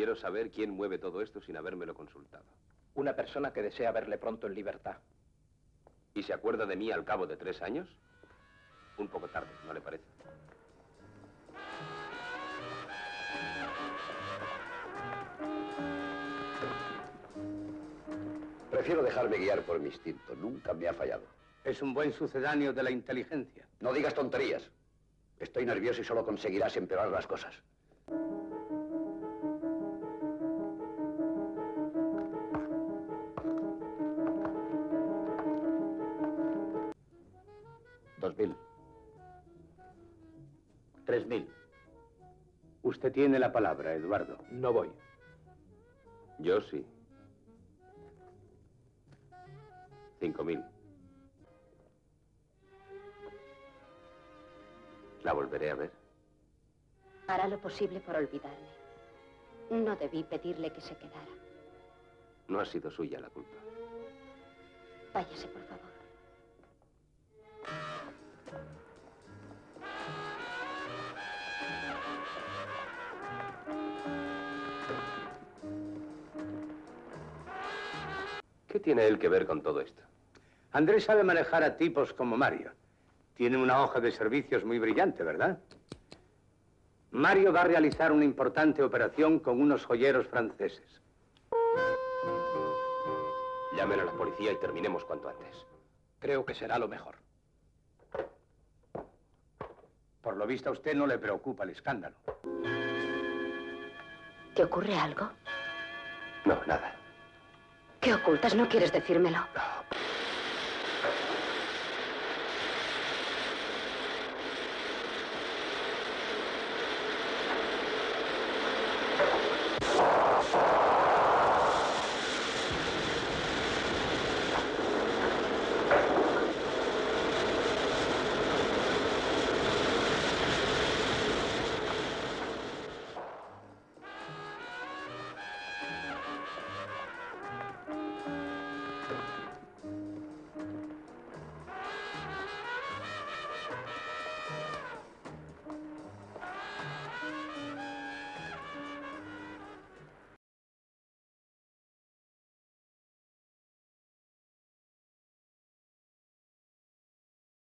Quiero saber quién mueve todo esto sin habérmelo consultado. Una persona que desea verle pronto en libertad. ¿Y se acuerda de mí al cabo de 3 años? Un poco tarde, ¿no le parece? Prefiero dejarme guiar por mi instinto. Nunca me ha fallado. Es un buen sucedáneo de la inteligencia. No digas tonterías. Estoy nervioso y solo conseguirás empeorar las cosas. $2.000. 3.000. Usted tiene la palabra, Eduardo. No voy. Yo sí. 5.000. La volveré a ver. Hará lo posible por olvidarme. No debí pedirle que se quedara. No ha sido suya la culpa. Váyase, por favor. ¿Qué tiene él que ver con todo esto? Andrés sabe manejar a tipos como Mario. Tiene una hoja de servicios muy brillante, ¿verdad? Mario va a realizar una importante operación con unos joyeros franceses. Llamen a la policía y terminemos cuanto antes. Creo que será lo mejor. Por lo visto a usted no le preocupa el escándalo. ¿Te ocurre algo? No, nada. ¿Qué ocultas? ¿No quieres decírmelo? No.